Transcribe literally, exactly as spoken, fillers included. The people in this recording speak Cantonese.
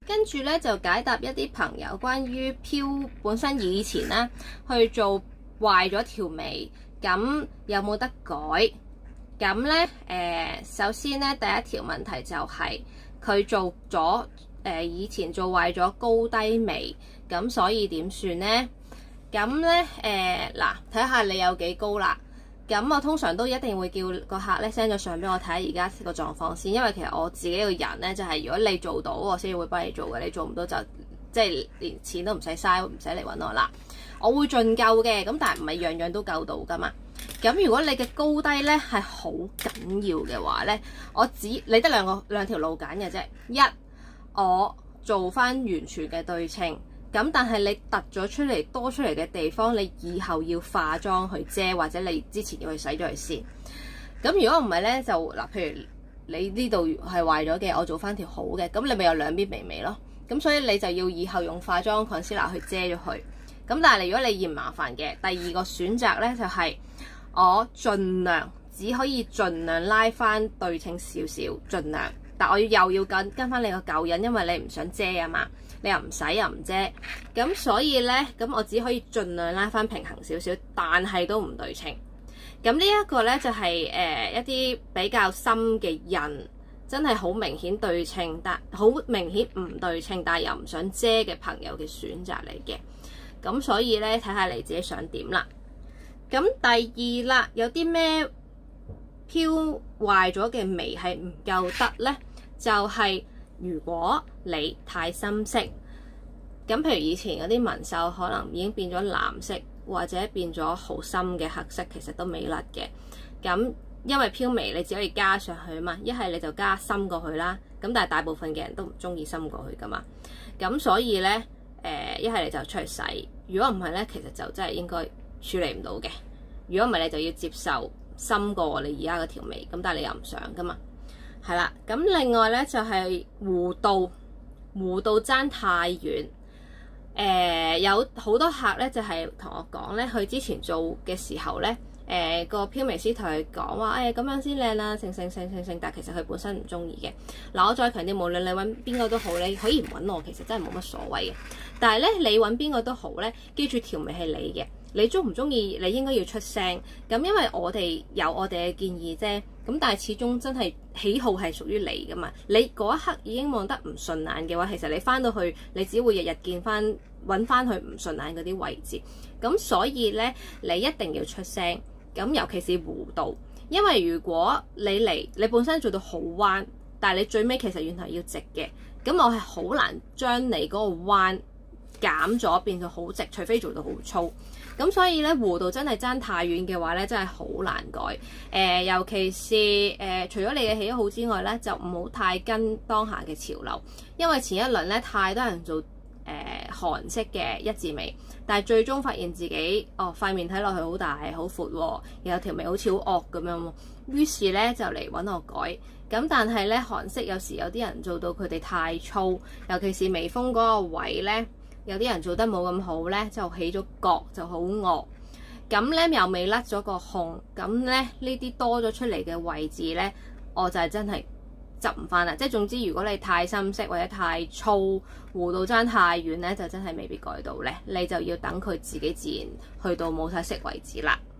跟住咧就解答一啲朋友關於漂本身以前咧去做壞咗條眉，咁有冇得改？咁咧誒，首先咧第一條問題就係、是、佢做咗誒、呃、以前做壞咗高低眉，咁所以點算咧？咁咧誒嗱，睇下你有幾高啦。咁我通常都一定會叫個客咧 send 咗相俾我睇下而家個狀況先，因為其實我自己個人咧就係、是、如果你做到我先會幫你做嘅，你做唔到就即係、就是、連錢都唔使嘥，唔使嚟揾我啦。我會盡夠嘅，咁但係唔係樣樣都夠到噶嘛。咁如果你嘅高低咧係好緊要嘅話咧，我只你得兩個兩條路揀嘅啫。一，我做翻完全嘅對稱，咁但係你突咗出嚟多出嚟嘅地方，你以後要化妝去遮，或者你之前要去洗咗佢先。咁如果唔係咧，就嗱，譬如你呢度係壞咗嘅，我做翻條好嘅，咁你咪有兩邊微微咯。咁所以你就要以後用化妝 concealer 去遮咗佢。咁但係如果你嫌麻煩嘅，第二個選擇咧就係、是、我盡量只可以盡量拉翻對稱少少，盡量。但我要又要跟跟翻你個舊印，因為你唔想遮啊嘛，你又唔洗又唔遮，咁所以咧，咁我只可以盡量拉翻平衡少少，但係都唔對稱。咁呢一個咧就係、是、誒、呃、一啲比較深嘅印，真係好明顯對稱，但好明顯唔對稱，但係又唔想遮嘅朋友嘅選擇嚟嘅。咁所以咧，睇下你自己想點啦。咁第二啦，有啲咩漂壞咗嘅眉係唔夠得咧？就係、是、如果你太深色，咁譬如以前嗰啲紋繡可能已經變咗藍色，或者變咗好深嘅黑色，其實都未甩嘅。咁因為漂眉你只可以加上去啊嘛，一係你就加深過去啦。咁但係大部分嘅人都唔中意深過去噶嘛。咁所以咧，誒一係你就出去洗。如果唔係咧，其實就真係應該處理唔到嘅。如果唔係，你就要接受深過你而家嗰條眉，咁但係你又唔想噶嘛，係啦。咁另外咧就係、是、弧度，弧度爭太遠。誒、呃、有好多客咧就係、是、同我講咧，佢之前做嘅時候咧，誒、呃、個漂眉師同佢講話，誒咁樣先靚啦，成成成成成，但係其實佢本身唔中意嘅。嗱，我再強調，無論你揾邊個都好，你可以唔揾我，其實真係冇乜所謂嘅。但係咧，你揾邊個都好咧，記住條眉係你嘅，你中唔中意，你應該要出聲。咁因為我哋有我哋嘅建議啫，咁但係始終真係喜好係屬於你噶嘛。你嗰一刻已經望得唔順眼嘅話，其實你翻到去你只會日日見翻揾翻佢唔順眼嗰啲位置。咁所以咧，你一定要出聲。咁尤其是弧度，因為如果你嚟你本身做到好彎，但係你最尾其實原來要直嘅，咁我係好難將你嗰個彎減咗變到好直，除非做到好粗。咁所以咧，弧度真係爭太遠嘅話咧，真係好難改。誒、呃，尤其是誒、呃，除咗你嘅喜好之外咧，就唔好太跟當下嘅潮流，因為前一輪咧太多人做誒、呃、韓式嘅一字眉，但係最終發現自己哦塊面睇落去好大好闊，又有條眉好似好惡咁樣，於是咧就嚟揾我改。咁但係咧，韓式有時有啲人做到佢哋太粗，尤其是眉峰嗰個位咧，有啲人做得冇咁好咧，就起咗角就好惡。咁咧又未甩咗個控，咁咧呢啲多咗出嚟嘅位置咧，我就係真係執唔翻啦。即係總之，如果你太深色或者太粗，弧度爭太遠咧，就真係未必改到咧。你就要等佢自己自然去到冇晒色為止啦。